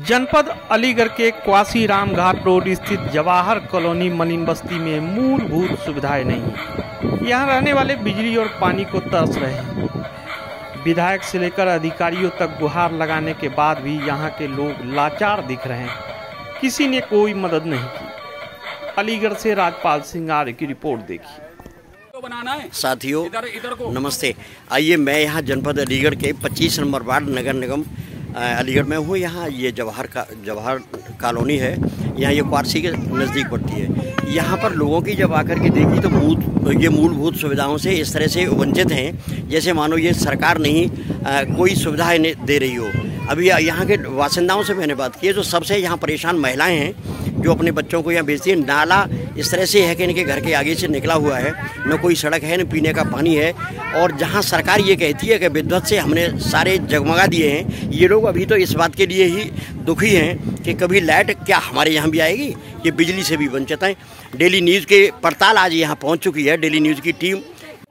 जनपद अलीगढ़ के quasi Ram Ghat road स्थित जवाहर कॉलोनी मलिन बस्ती में मूलभूत सुविधाएं नहीं। यहां रहने वाले बिजली और पानी को तरस रहे हैं। विधायक से लेकर अधिकारियों तक गुहार लगाने के बाद भी यहां के लोग लाचार दिख रहे हैं। किसी ने कोई मदद नहीं की। अलीगढ़ से राजपाल सिंह आर्य की रिपोर्ट देखिए। साथियों नमस्ते। आइए, मैं यहाँ जनपद अलीगढ़ के 25 नंबर वार्ड नगर निगम अलीगढ़ में हूँ। यहाँ ये जवाहर कॉलोनी है। यहाँ ये क्वासी के नज़दीक पड़ती है। यहाँ पर लोगों की जब आकर के देखी तो ये मूलभूत सुविधाओं से इस तरह से वंचित हैं जैसे मानो ये सरकार नहीं कोई सुविधाएं दे रही हो। अभी यहाँ के बासिंदाओं से मैंने बात की है, जो सबसे यहाँ परेशान महिलाएं हैं जो अपने बच्चों को यहाँ भेजती हैं। नाला इस तरह से है कि इनके घर के आगे से निकला हुआ है, न कोई सड़क है न पीने का पानी है। और जहाँ सरकार ये कहती है कि विद्युत से हमने सारे जगमगा दिए हैं, ये लोग अभी तो इस बात के लिए ही दुखी हैं कि कभी लाइट क्या हमारे यहाँ भी आएगी। ये बिजली से भी वंचित हैं। डेली न्यूज़ के पड़ताल आज यहाँ पहुँच चुकी है, डेली न्यूज़ की टीम।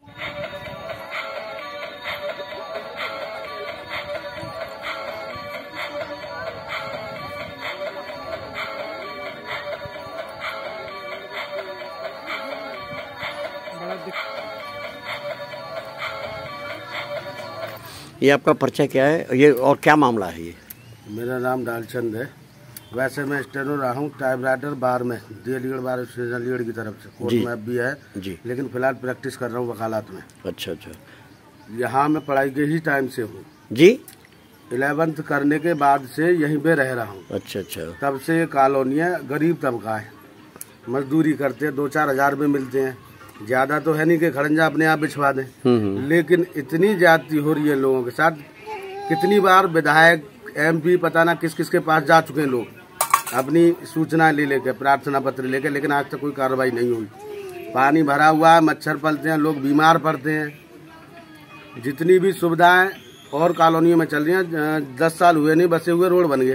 ये आपका पर्चा क्या है, ये और क्या मामला है? ये मेरा नाम डालचंद है। वैसे मैं स्टेनो रहा हूँ टाइप राइटर बार में, अलीगढ़ बार स्टेशन अलीगढ़ की तरफ से। कोर्ट में भी है जी, लेकिन फिलहाल प्रैक्टिस कर रहा हूँ वकालत में। अच्छा अच्छा। यहाँ मैं पढ़ाई के ही टाइम से हूँ जी। 11th करने के बाद से यहीं पे रह रहा हूँ। अच्छा अच्छा। तब से ये कॉलोनी है, गरीब तबका है, मजदूरी करते हैं, 2-4 हज़ार रुपये मिलते हैं। ज्यादा तो है नहीं कि खड़ंजा अपने आप बिछवा दें, लेकिन इतनी ज्यादती हो रही है लोगों के साथ। कितनी बार विधायक MP पता ना किस किस के पास जा चुके हैं लोग, अपनी सूचना ले लेके, प्रार्थना पत्र लेके, लेकिन आज तक कोई कार्रवाई नहीं हुई। पानी भरा हुआ है, मच्छर पलते हैं, लोग बीमार पड़ते हैं। जितनी भी सुविधाएं और कॉलोनियों में चल रही हैं, 10 साल हुए नहीं बसे हुए रोड बन गए।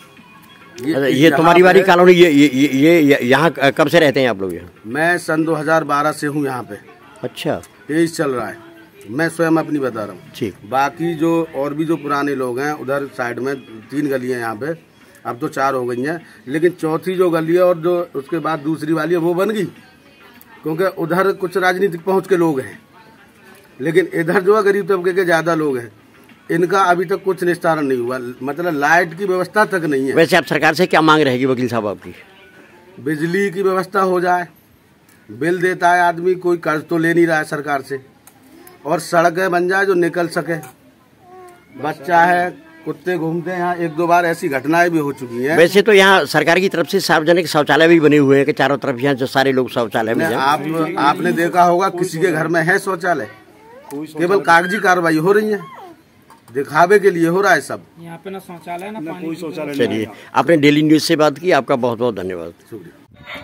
ये तुम्हारी वाली कॉलोनी, ये यहाँ कब से रहते हैं आप लोग? यहाँ मैं सन 2012 से हूँ यहाँ पे। अच्छा। 23 चल रहा है। मैं स्वयं अपनी बता रहा हूँ। ठीक। बाकी जो और भी जो पुराने लोग हैं, उधर साइड में 3 गलियाँ यहाँ पे, अब तो 4 हो गई हैं, लेकिन चौथी जो गली है और जो उसके बाद दूसरी वाली है वो बन गई, क्योंकि उधर कुछ राजनीतिक पहुँच के लोग हैं, लेकिन इधर जो है गरीब तबके के ज्यादा लोग हैं। इनका अभी तक कुछ निस्तारण नहीं हुआ, मतलब लाइट की व्यवस्था तक नहीं है। वैसे आप सरकार से क्या मांग रहेगी वकील साहब आपकी? बिजली की व्यवस्था हो जाए। बिल देता है आदमी, कोई कर्ज तो ले नहीं रहा है सरकार से, और सड़कें बन जाए जो निकल सके। बच्चा है, कुत्ते घूमते हैं यहाँ, 1-2 बार ऐसी घटनाएं भी हो चुकी हैं। वैसे तो यहाँ सरकार की तरफ से सार्वजनिक शौचालय भी बने हुए हैं कि चारों तरफ यहाँ जो सारे लोग शौचालय में जाएं। आपने देखा होगा किसी के घर में है शौचालय? केवल कागजी कार्रवाई हो रही है, दिखावे के लिए हो रहा है सब। यहाँ पे ना शौचालय ना कोई शौचालय। चलिए, आपने डेली न्यूज़ से बात की, आपका बहुत बहुत धन्यवाद। शुक्रिया।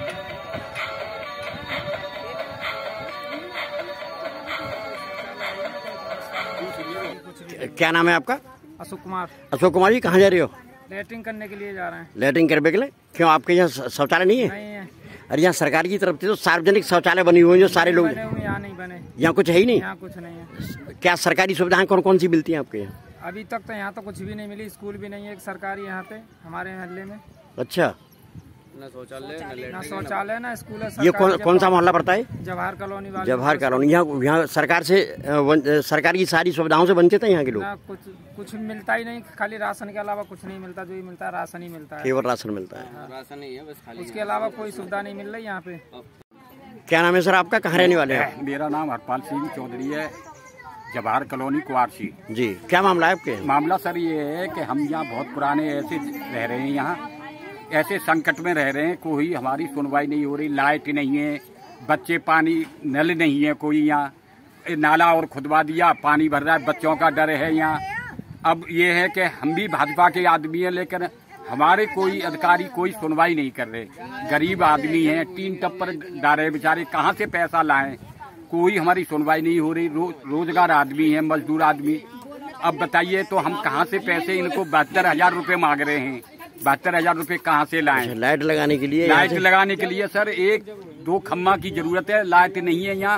क्या नाम है आपका? अशोक कुमार। अशोक कुमार जी, कहाँ जा रहे हो? लैट्रिन करने के लिए जा रहे हैं। लैट्रिन करने के लिए? क्यों, आपके यहाँ शौचालय नहीं है? नहीं है। अरे यहाँ सरकार की तरफ से तो सार्वजनिक शौचालय बनी हुई है, जो सारे लोग। यहाँ नहीं बने। यहाँ कुछ है ही नहीं? यहाँ कुछ नहीं है। क्या सरकारी सुविधाएं कौन कौन सी मिलती हैं आपके यहाँ? अभी तक तो यहाँ तो कुछ भी नहीं मिली। स्कूल भी नहीं है एक सरकारी यहाँ पे हमारे मोहल्ले में। अच्छा। ना शौचालय ना स्कूल है। ये कौन सा मोहल्ला पड़ता है? जवाहर कॉलोनी। जवाहर कॉलोनी। यहाँ सरकार से सरकार की सारी सुविधाओं से वंचित है यहाँ के लोग? कुछ मिलता ही नहीं, खाली राशन के अलावा कुछ नहीं मिलता। जो ही मिलता है राशन ही मिलता है। केवल राशन मिलता है? राशन ही है बस, खाली। उसके अलावा कोई सुविधा नहीं मिल रही यहाँ पे। क्या नाम है सर आपका, कहाँ रहने वाले हैं? मेरा नाम हरपाल सिंह चौधरी है, जवाहर कॉलोनी क्वासी जी। क्या मामला है आपके? मामला सर ये है कि हम यहाँ बहुत पुराने ऐसे रह रहे हैं, यहाँ ऐसे संकट में रह रहे हैं, कोई हमारी सुनवाई नहीं हो रही। लाइट नहीं है, बच्चे पानी, नल नहीं है कोई। यहाँ नाला और खुदवा दिया, पानी भर रहा है, बच्चों का डर है यहाँ। अब ये है कि हम भी भाजपा के आदमी हैं, लेकिन हमारे कोई अधिकारी कोई सुनवाई नहीं कर रहे। गरीब आदमी हैं, 3 टप्पर डाले बेचारे, कहाँ से पैसा लाएं? कोई हमारी सुनवाई नहीं हो रही। रोजगार आदमी है, मजदूर आदमी। अब बताइए तो हम कहाँ से पैसे, इनको 72,000 रुपये मांग रहे हैं। 72,000 रुपये कहाँ से लाएं? लाइट लगाने के लिए? लाइट लगाने के लिए सर 1-2 खम्मा की जरूरत है, लाइट नहीं है यहाँ।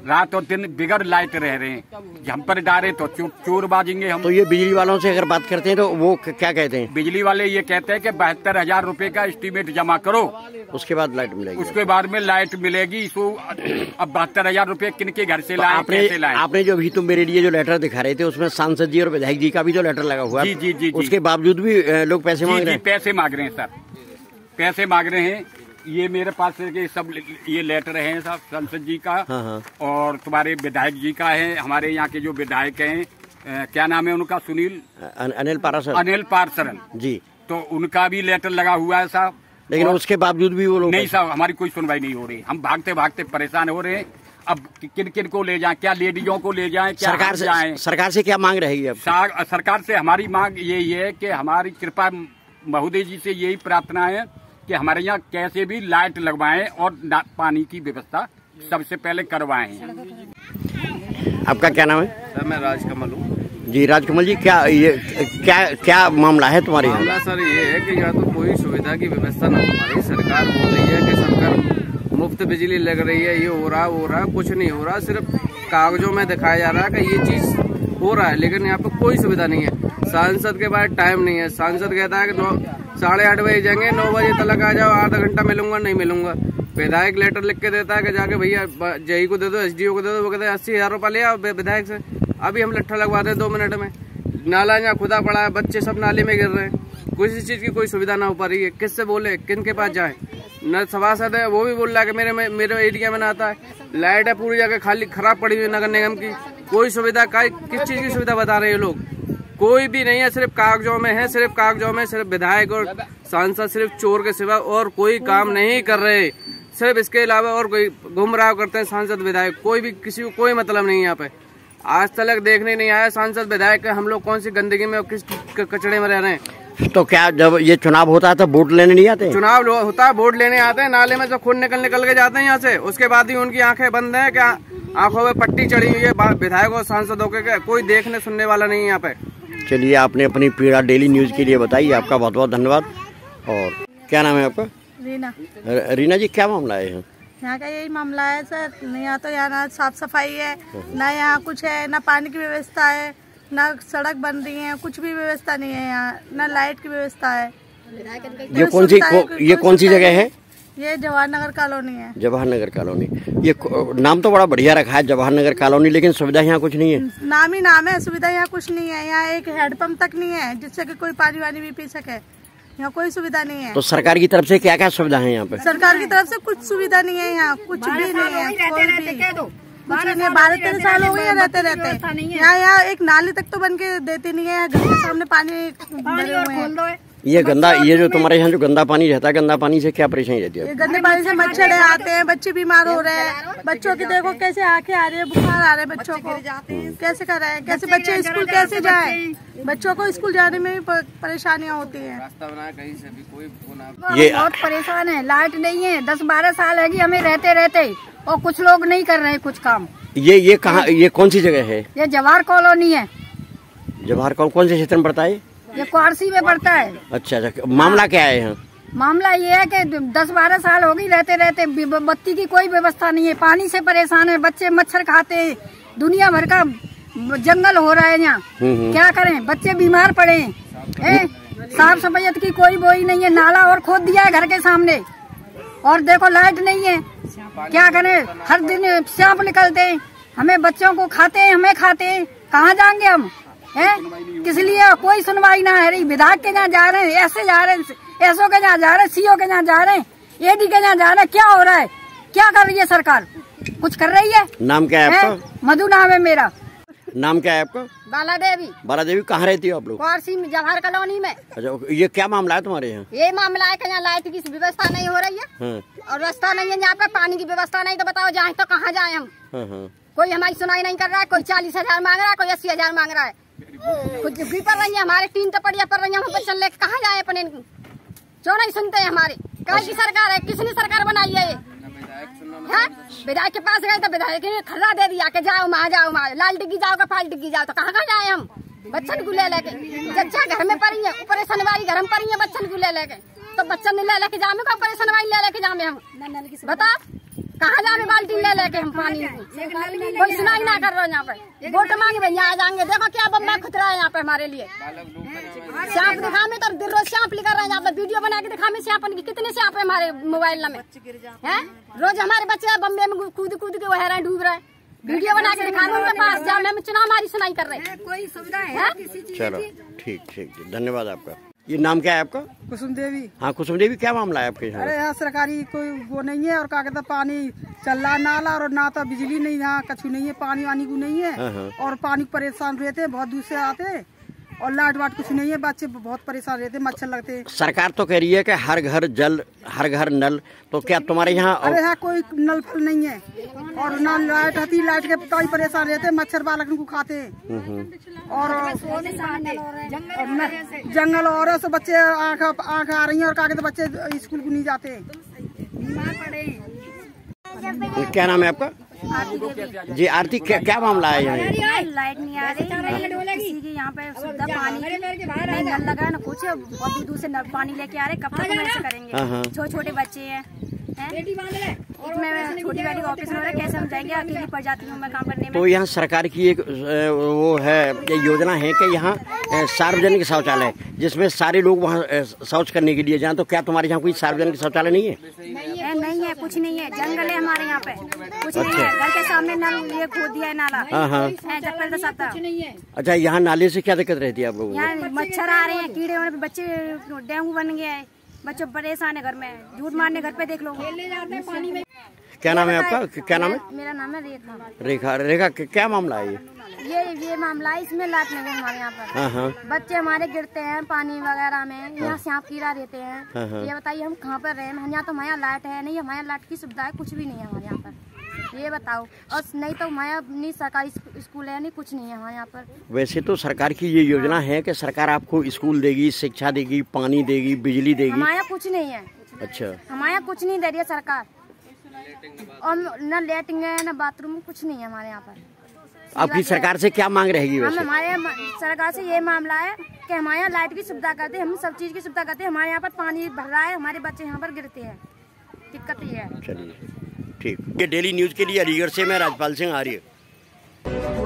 रात और दिन बिगड़ लाइट रह रहे हैं। हम पर डाले तो चोर बाजेंगे हम। तो ये बिजली वालों से अगर बात करते हैं तो वो क्या कहते हैं? बिजली वाले ये कहते हैं कि 72,000 रुपए का एस्टीमेट जमा करो, उसके बाद लाइट मिलेगी। उसके बाद में लाइट मिलेगी। तो अब 72,000 रुपए किन के घर से लाए, कैसे लाए? आपने जो अभी तुम मेरे लिए जो लेटर दिखा रहे थे उसमें सांसद जी और विधायक जी का भी तो लेटर लगा हुआ है। जी जी जी। उसके बावजूद भी लोग पैसे मांग रहे हैं। पैसे मांग रहे हैं सर, पैसे मांग रहे हैं। ये मेरे पास के सब ये लेटर हैं साहब, संसद जी का। हाँ। और तुम्हारे विधायक जी का है। हमारे यहाँ के जो विधायक हैं, क्या नाम है उनका? सुनील अनिल पाराशर जी। तो उनका भी लेटर लगा हुआ है साहब। लेकिन उसके बावजूद भी वो लोग नहीं साहब, हमारी कोई सुनवाई नहीं हो रही। हम भागते भागते परेशान हो रहे हैं। अब किन किन को ले जाएं? क्या लेडीजों को ले जाएं? क्या सरकार से क्या मांग रहेगी अब? सरकार से हमारी मांग यही है कि हमारी कृपा महोदय जी से यही प्रार्थना है कि हमारे यहाँ कैसे भी लाइट लगवाएं और पानी की व्यवस्था सबसे पहले करवाएं। आपका क्या नाम है? सर मैं राजकमल हूँ जी। राजकमल जी, क्या मामला है तुम्हारे यहाँ? मामला सर ये है कि यहाँ तो कोई सुविधा की व्यवस्था न हो पाई। सरकार बोल रही है कि सरकार मुफ्त बिजली लग रही है, ये हो रहा कुछ नहीं हो रहा। सिर्फ कागजों में दिखाया जा रहा है कि ये चीज हो रहा है, लेकिन यहाँ पे कोई सुविधा नहीं है। सांसद के पास टाइम नहीं है। सांसद कहता है कि 8:30 बजे जाएंगे, 9 बजे तक आ जाओ, आधा घंटा मिलूंगा, नहीं मिलूंगा। विधायक लेटर लिख के देता है कि जाके भैया जेई को दे दो, एसडीओ को दे दो। वो कहते हैं 80,000 रुपया ले आओ विधायक से, अभी हम लट्ठा लगवा दें 2 मिनट में। नाला यहाँ खुदा पड़ा है, बच्चे सब नाले में गिर रहे हैं। किसी चीज की कोई सुविधा ना हो पा रही है। किससे बोले, किन के पास जाए? न सभासद है, वो भी बोल रहा है कि मेरे एरिया में ना आता है। लाइट है पूरी जगह खाली खराब पड़ी हुई नगर निगम की। कोई सुविधा किस चीज की सुविधा बता रहे हैं लोग? कोई भी नहीं है, सिर्फ कागजों में है, सिर्फ कागजों में। सिर्फ विधायक और सांसद सिर्फ चोर के सिवा और कोई काम नहीं कर रहे। सिर्फ इसके अलावा और कोई गुमराह करते हैं सांसद विधायक। कोई भी किसी को कोई मतलब नहीं है यहाँ पे। आज तक देखने नहीं आया सांसद विधायक हम लोग कौन सी गंदगी में और किस कचड़े में रह रहे हैं। तो क्या जब ये चुनाव होता है तो वोट लेने नहीं आते? चुनाव होता है, वोट लेने आते हैं, नाले में से खून निकल के जाते हैं यहाँ से। उसके बाद ही उनकी आंखें बंद है, क्या आंखों में पट्टी चढ़ी हुई है विधायक और सांसदों के। कोई देखने सुनने वाला नहीं है यहाँ पे। चलिए, आपने अपनी पीड़ा डेली न्यूज के लिए बताई, आपका बहुत बहुत धन्यवाद। और क्या नाम है आपका? रीना जी, क्या मामला है यहाँ का? यही मामला है सर। यहाँ तो यहाँ ना साफ सफाई है, ना यहाँ कुछ है, ना पानी की व्यवस्था है, ना सड़क बन रही है, कुछ भी व्यवस्था नहीं है यहाँ, ना लाइट की व्यवस्था है। ये कौन सी जगह है? ये जवाहर नगर कॉलोनी है। जवाहर नगर कॉलोनी, ये नाम तो बड़ा बढ़िया रखा है, जवाहर नगर कॉलोनी, लेकिन सुविधा यहाँ कुछ नहीं है। नाम ही नाम है, सुविधा यहाँ कुछ नहीं है। यहाँ एक हैंडपंप तक नहीं है जिससे कि कोई पानी वानी भी पी सके। यहाँ कोई सुविधा नहीं है। तो सरकार की तरफ से क्या क्या सुविधा है यहाँ पे? सरकार की तरफ से कुछ सुविधा नहीं है यहाँ, कुछ भी नहीं है। कोई भी कुछ नहीं है। 12-13 साल हो गए रहते यहाँ एक नाली तक तो बन के देती नहीं है। घर के सामने पानी भरे हुए हैं। ये जो तुम्हारे यहाँ जो गंदा पानी रहता है, गंदा पानी से क्या परेशानी रहती है? गंदे पानी से मच्छर आते हैं, बच्चे बीमार हो रहे हैं। बच्चों की देखो कैसे आंखें आ रही है, बुखार आ रहे हैं बच्चों को। कैसे कर रहे हैं, कैसे बच्चे स्कूल कैसे जाए? बच्चों को स्कूल जाने में भी परेशानियाँ होती है। ये बहुत परेशान है। लाइट नहीं है, 10-12 साल है हमें रहते और कुछ लोग नहीं कर रहे कुछ काम। ये कहाँ, ये कौन सी जगह है? ये जवाहर कॉलोनी है। जवाहर कौन से क्षेत्र में पड़ता है? ये क्वारसी में पड़ता है। अच्छा, मामला क्या है यहाँ? मामला ये है कि 10-12 साल हो गई रहते बत्ती की कोई व्यवस्था नहीं है। पानी से परेशान है, बच्चे मच्छर खाते हैं, दुनिया भर का जंगल हो रहा है यहाँ। क्या करें, बच्चे बीमार पड़े हैं। साफ सफाई की कोई बोई नहीं है। नाला और खोद दिया है घर के सामने, और देखो लाइट नहीं है। क्या करें, हर दिन सांप निकलते हैं, हमें बच्चों को खाते हैं, हमें खाते हैं। कहाँ जाएंगे हम? किस लिए? कोई सुनवाई ना है रही। विधायक के यहाँ जा रहे हैं, ऐसे जा रहे हैं, एसओ के यहाँ जा रहे हैं, सीओ के यहाँ जा रहे हैं, एडी के यहाँ जा रहे हैं। क्या हो रहा है? क्या कर रही है सरकार? कुछ कर रही है? नाम क्या है आपका? मधु नाम है मेरा। नाम क्या है आपका? बाला देवी। बाला देवी, कहाँ रहती हो आप लोग? क्वारसी में, जवाहर कॉलोनी में। अच्छा, ये क्या मामला है तुम्हारे यहाँ? ये मामला है कि यहाँ लाइट की व्यवस्था नहीं हो रही है और रास्ता नहीं है यहाँ पे, पानी की व्यवस्था नहीं। तो बताओ जाए तो कहाँ जाए हम? कोई हमारी सुनाई नहीं कर रहा है। कोई 40,000 मांग रहा है, कोई 80,000 मांग रहा है। कुछ भी पर रही है, हमारे 3 टपड़िया पर रही है। हम बच्चन लेके कहाँ जाए अपने? क्यों नहीं सुनते हैं हमारे? क्या की सरकार है? किसने सरकार बनाई है ये? विधायक के पास गए तो विधायक ने खर्रा दे दिया कि जाओ वहाँ, लाल डिग्गी जाओ का फाल डिग्गी जाओ। तो कहाँ जाए हम? बच्चन को ले लेके जच्चा घर में पड़ी है, ऊपर सनवाई घर में पड़ी है, बच्चन को ले लेके। तो बच्चन ले लेके जामे का, ऊपर सनवाई ले लेके जामे हम? बता कहाँ जावे बाल्टी ले लेके हम पानी, कोई सुनाई ना कर रहे यहाँ पे। वोट मांगे भैया आ जाएंगे, देखो क्या बम्बा खुतरा है यहाँ पे हमारे लिए। सांप दिखा में तो दिन रोज सांप लेकर रहे हैं यहाँ पे, वीडियो बना के दिखा में सांप कितने सांप है हमारे मोबाइल में है। रोज हमारे बच्चे बम्बे में कूद कूद के वह डूब रहे हैं, वीडियो बना के दिखा रहे उनके पास जाओ, हम चुनाव हमारी सुनाई कर रहे हैं। कोई सुविधा है किसी चीज? चलो ठीक ठीक, धन्यवाद आपका। ये नाम क्या है आपका? कुसुम देवी। हाँ कुसुम देवी, क्या मामला है आपके यहाँ? अरे यहाँ सरकारी कोई वो नहीं है, और क्या कहते पानी चल रहा नाला, और ना तो बिजली नहीं, यहाँ कछु नहीं है, पानी वानी को नहीं है, और पानी परेशान रहते हैं, बहुत दूर से आते हैं, और लाइट वाट कुछ नहीं है, बच्चे बहुत परेशान रहते हैं, मच्छर लगते हैं। सरकार तो कह रही है कि हर घर जल हर घर नल, तो क्या तुम्हारे यहाँ? अरे यहाँ कोई नल फल नहीं है, और ना लाइट आती, लाइट के कई परेशान रहते हैं, मच्छर बालक को खाते हैं, और जंगल और सब बच्चे आँख आ रही है, और क्या कहते बच्चे स्कूल को नहीं जाते, बीमार पड़े। क्या नाम है आपका? जी आरती, क्या मामला है यहाँ? लाइट नहीं आ रही, किसी की यहाँ पे सुविधा पानी नहीं, नल लगा ना कुछ, बहुत दूर से पानी लेके आ रहे, कब तक हम ऐसे करेंगे? छोटे छोटे बच्चे हैं, इसमें छोटी वाली ऑफिस में कैसे हम जाएंगे, अकेली पड़ जाती हूँ मैं काम करने में। तो यहाँ सरकार की एक वो है योजना है कि यहाँ सार्वजनिक शौचालय, जिसमें सारे लोग वहाँ शौच करने के लिए जाएं, तो क्या तुम्हारे यहाँ कोई सार्वजनिक शौचालय नहीं है? नहीं है, कुछ नहीं है, जंगल है हमारे यहाँ पे, कुछ नहीं है। घर के सामने नल ये खोद दिया है नाला, अच्छा यहाँ नाले से क्या दिक्कत रहती है आप लोगों को? यहाँ मच्छर आ रहे हैं, कीड़े होने पे बच्चे डेंगू बन गया है, बच्चे परेशान है घर में, झूठ मारने घर पे देख लो, खेलने जाते हैं पानी में। क्या नाम है आपका? क्या नाम है? मेरा नाम है रेखा। रेखा, रेखा क्या मामला है ये मामला है, इसमें लाइट नहीं है हमारे यहाँ पर, बच्चे हमारे गिरते हैं पानी वगैरह में, यहाँ सांप कीड़ा रहते हैं, ये बताइए हम कहाँ पर रहे? यहाँ तो हमारे यहाँ लाइट है नहीं, हमारे यहाँ लाइट की सुविधा है कुछ भी नहीं है हमारे यहाँ पर, ये बताओ। और नहीं तो हमारे अपनी सरकारी स्कूल है नहीं, कुछ नहीं है हमारे यहाँ पर। वैसे तो सरकार की ये योजना है कि सरकार आपको स्कूल देगी, शिक्षा देगी, पानी देगी, बिजली देगी, हमारे यहाँ कुछ नहीं है। अच्छा, हमारे यहाँ कुछ नहीं दे रही है सरकार, और न लेटरिंग है न बाथरूम, कुछ नहीं है हमारे यहाँ पर। आपकी सरकार से क्या मांग रहेगी? वैसे हमारे सरकार से ये मामला है कि हमारे यहाँ लाइट की सुविधा करते, हम सब चीज की सुविधा करते हैं, हमारे यहाँ पर पानी भर रहा है, हमारे बच्चे यहाँ पर गिरते हैं, दिक्कत ये है। चलिए ठीक। ये डेली न्यूज के लिए अलीगढ़ से मैं राजपाल सिंह आर्य।